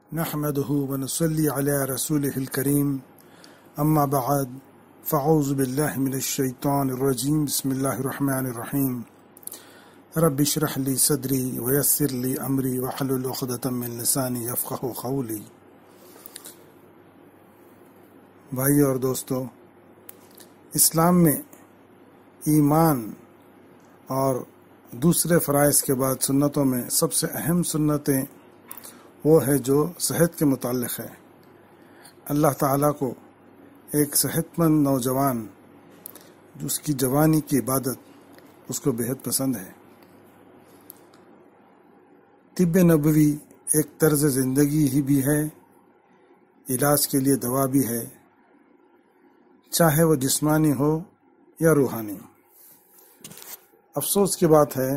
نحمده ونصلي على رسوله الكريم اما بعد فاعوذ بالله من الشيطان الرجيم بسم الله الرحمن الرحيم رب اشرح لي صدري ويسر لي امري واحلل عقدة من لساني يفقهوا قولي۔ بھائی اور دوستو، اسلام میں ایمان اور دوسرے فرائض کے بعد سنتوں میں سب سے اہم سنتیں وہ ہے جو صحت کے متعلق ہے۔ اللہ تعالیٰ کو ایک صحت مند نوجوان جس کی جوانی کی عبادت اس کو بہت پسند ہے۔ طب نبوی ایک طرز زندگی ہی بھی ہے، علاج کے لیے دوا بھی ہے، چاہے وہ جسمانی ہو یا روحانی۔ افسوس کی بات ہے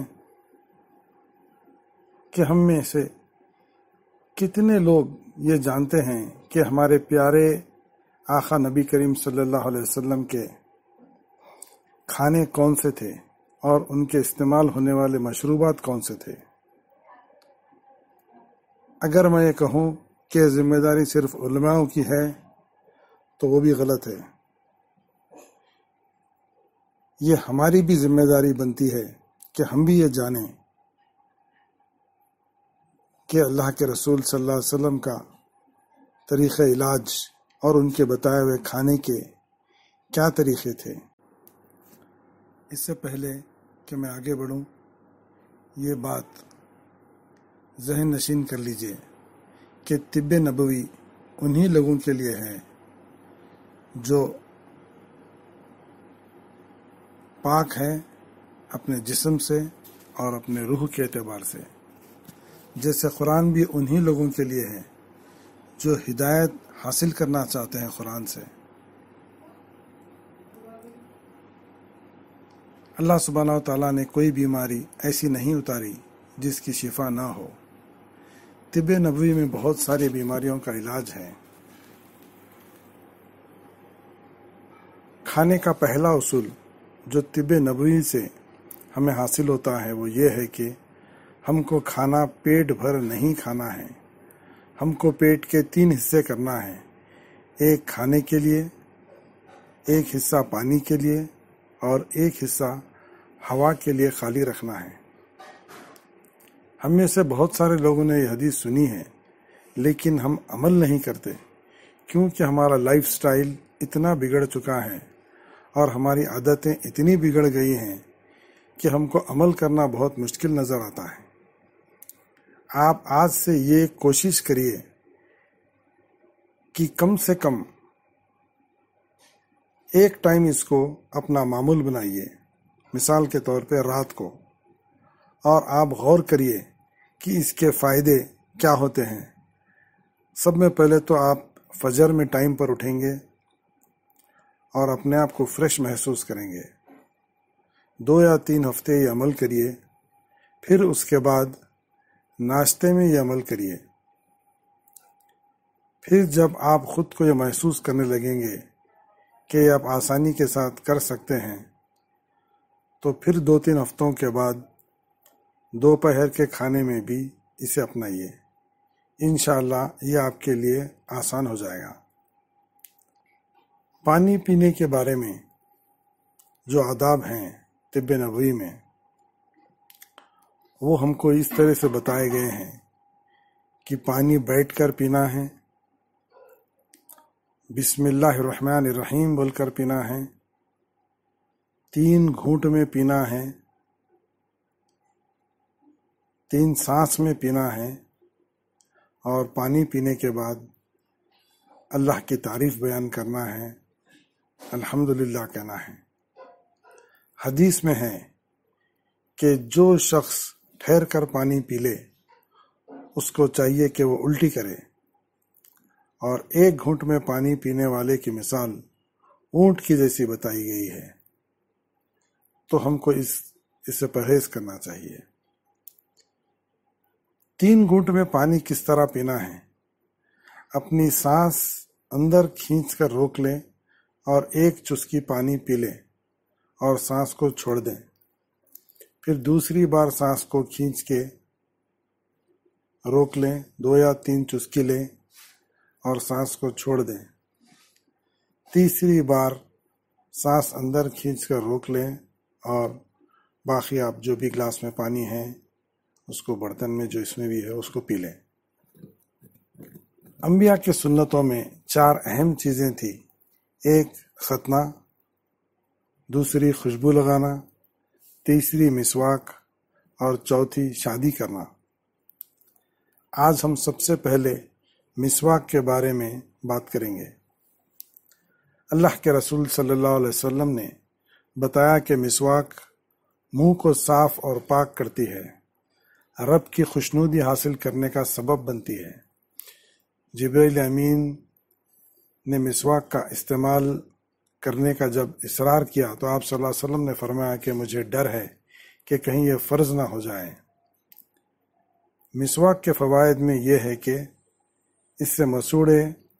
کہ ہم میں سے کتنے لوگ یہ جانتے ہیں کہ ہمارے پیارے آقا نبی کریم صلی اللہ علیہ وسلم کے کھانے کون سے تھے اور ان کے استعمال ہونے والے مشروبات کون سے تھے۔ اگر میں یہ کہوں کہ ذمہ داری صرف علماء کی ہے تو وہ بھی غلط ہے۔ یہ ہماری بھی ذمہ داری بنتی ہے کہ ہم بھی یہ جانیں کہ اللہ کے رسول صلی اللہ علیہ وسلم کا طریقہ علاج اور ان کے بتائے ہوئے کھانے کے کیا طریقے تھے۔ اس سے پہلے کہ میں آگے بڑھوں، یہ بات ذہن نشین کر لیجئے کہ طب نبوی انہی لوگوں کے لیے ہے جو پاک ہے اپنے جسم سے اور اپنے روح کے اعتبار سے، جیسے قرآن بھی انہی لوگوں کے لیے ہے جو ہدایت حاصل کرنا چاہتے ہیں قرآن سے۔ اللہ سبحانہ و تعالیٰ نے کوئی بیماری ایسی نہیں اتاری جس کی شفا نہ ہو۔ طب نبوی میں بہت ساری بیماریوں کا علاج ہے۔ کھانے کا پہلا اصول جو طب نبوی سے ہمیں حاصل ہوتا ہے وہ یہ ہے کہ ہم کو کھانا پیٹ بھر نہیں کھنا ہے۔ ہم کو پیٹ کے 3 حصے کرنا ہے، ایک کھانے کے لیے، ایک حصہ پانی کے لیے اور ایک حصہ ہوا کے لیے خالی رکھنا ہے۔ ہم میں سے بہت سارے لوگوں نے یہ حدیث سنی ہے لیکن ہم عمل نہیں کرتے کیونکہ ہمارا لائف سٹائل اتنا بگڑ چکا ہے اور ہماری عادتیں اتنی بگڑ گئی ہیں کہ ہم کو عمل کرنا بہت مشکل نظر آتا ہے۔ آپ آج سے یہ کوشش کریے کہ کم سے کم ایک ٹائم اس کو اپنا معمول بنائیے، مثال کے طور پہ رات کو، اور آپ غور کریے کہ اس کے فائدے کیا ہوتے ہیں۔ سب میں پہلے تو آپ فجر میں ٹائم پر اٹھیں گے اور اپنے آپ کو فریش محسوس کریں گے۔ 2 یا 3 ہفتے یہ عمل کریے، پھر اس کے بعد ناشتے میں یہ عمل کریے۔ پھر جب آپ خود کو یہ محسوس کرنے لگیں گے کہ آپ آسانی کے ساتھ کر سکتے ہیں تو پھر 2-3 ہفتوں کے بعد دوپہر کے کھانے میں بھی اسے اپنائیے۔ انشاءاللہ یہ آپ کے لیے آسان ہو جائے گا۔ پانی پینے کے بارے میں جو آداب ہیں طب نبوی میں، وہ ہم کو اس طرح سے بتائے گئے ہیں کہ پانی بیٹھ کر پینا ہے، بسم اللہ الرحمن الرحیم بول کر پینا ہے، 3 گھونٹ میں پینا ہے، 3 سانس میں پینا ہے، اور پانی پینے کے بعد اللہ کی تعریف بیان کرنا ہے، الحمدللہ کہنا ہے۔ حدیث میں ہے کہ جو شخص ٹھہر کر پانی پی لے اس کو چاہیے کہ وہ الٹی کرے، اور 1 گھونٹ میں پانی پینے والے کی مثال اونٹ کی جیسی بتائی گئی ہے۔ تو ہم کو اس سے پرہیز کرنا چاہیے۔ 3 گھونٹ میں پانی کس طرح پینا ہے؟ اپنی سانس اندر کھینچ کر روک لیں اور 1 چسکی پانی پی لیں اور سانس کو چھوڑ دیں، پھر دوسری بار سانس کو کھینچ کے روک لیں، 2 یا 3 چسکی لیں اور سانس کو چھوڑ دیں۔ تیسری بار سانس اندر کھینچ کر روک لیں اور باقی آپ جو بھی گلاس میں پانی ہے اس کو برتن میں جو اس میں بھی ہے اس کو پی لیں۔ انبیاء کے سنتوں میں 4 اہم چیزیں تھیں، ایک ختنہ، دوسری خوشبو لگانا، تیسری مسواک اور چوتھی شادی کرنا۔ آج ہم سب سے پہلے مسواک کے بارے میں بات کریں گے۔ اللہ کے رسول صلی اللہ علیہ وسلم نے بتایا کہ مسواک منہ کو صاف اور پاک کرتی ہے، رب کی خوشنودی حاصل کرنے کا سبب بنتی ہے۔ جبرائیل امین نے مسواک کا استعمال کرنے کا جب اصرار کیا تو آپ صلی اللہ علیہ وسلم نے فرمایا کہ مجھے ڈر ہے کہ کہیں یہ فرض نہ ہو جائے۔ مسواک کے فوائد میں یہ ہے کہ اس سے مسوڑے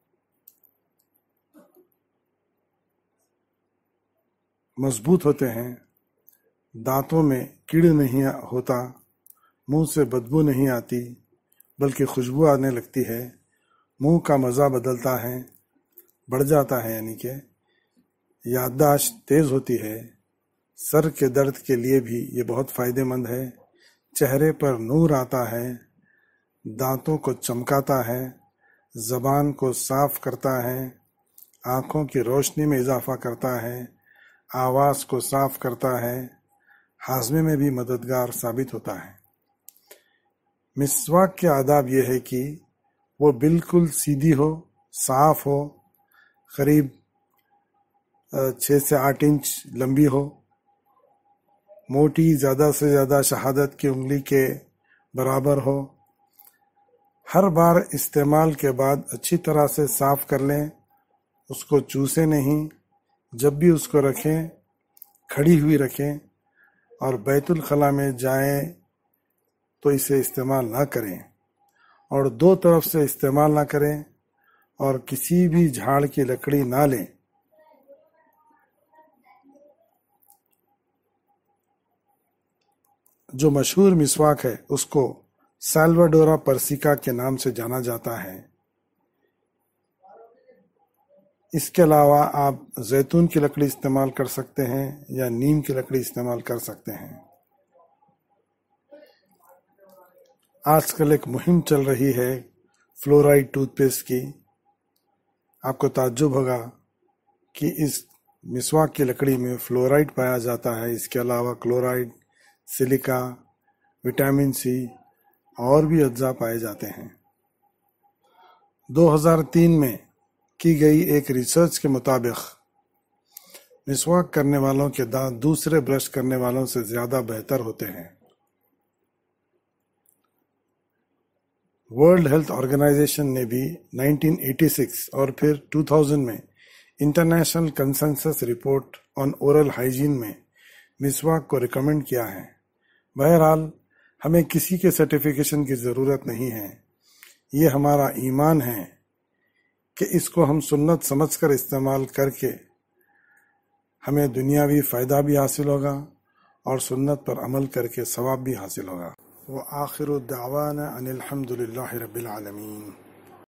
مضبوط ہوتے ہیں، دانتوں میں کیڑ نہیں ہوتا، منہ سے بدبو نہیں آتی بلکہ خوشبو آنے لگتی ہے، منہ کا مزہ بدلتا ہے، بڑھ جاتا ہے، یعنی کہ یادداشت تیز ہوتی ہے، سر کے درد کے لیے بھی یہ بہت فائدہ مند ہے، چہرے پر نور آتا ہے، دانتوں کو چمکاتا ہے، زبان کو صاف کرتا ہے، آنکھوں کی روشنی میں اضافہ کرتا ہے، آواز کو صاف کرتا ہے، ہاضمے میں بھی مددگار ثابت ہوتا ہے۔ مسواک کے آداب یہ ہے کہ وہ بالکل سیدھی ہو، صاف ہو، قریب 6 سے 8 انچ لمبی ہو، موٹی، زیادہ سے زیادہ شہادت کی انگلی کے برابر ہو، ہر بار استعمال کے بعد اچھی طرح سے صاف کر لیں، اس کو چوسے نہیں، جب بھی اس کو رکھیں کھڑی ہوئی رکھیں، اور بیت الخلاء میں جائیں تو اسے استعمال نہ کریں، اور 2 طرف سے استعمال نہ کریں، اور کسی بھی جھاڑ کی لکڑی نہ لیں۔ جو مشہور مسواک ہے اس کو سالواڈورا پرسیکا کے نام سے جانا جاتا ہے۔ اس کے علاوہ آپ زیتون کی لکڑی استعمال کر سکتے ہیں یا نیم کی لکڑی استعمال کر سکتے ہیں۔ آج کل ایک مہم چل رہی ہے فلورائڈ ٹوتھ پیسٹ کی۔ آپ کو تعجب ہوگا کہ اس مسواک کی لکڑی میں فلورائڈ پایا جاتا ہے، اس کے علاوہ کلورائڈ، سلیکا، وٹامن سی اور بھی اجزاء پائے جاتے ہیں۔ 2003 میں کی گئی ایک ریسرچ کے مطابق مسواک کرنے والوں کے دانت دوسرے برش کرنے والوں سے زیادہ بہتر ہوتے ہیں۔ ورلڈ ہیلتھ آرگنائزیشن نے بھی 1986 اور پھر 2000 میں international consensus report on oral hygiene میں مسواک کو ریکمینڈ کیا ہے۔ بہرحال ہمیں کسی کے سرٹیفیکیشن کی ضرورت نہیں ہے، یہ ہمارا ایمان ہے کہ اس کو ہم سنت سمجھ کر استعمال کر کے ہمیں دنیاوی فائدہ بھی حاصل ہوگا اور سنت پر عمل کر کے ثواب بھی حاصل ہوگا۔ وآخر دعوانا ان الحمد للہ رب العالمین۔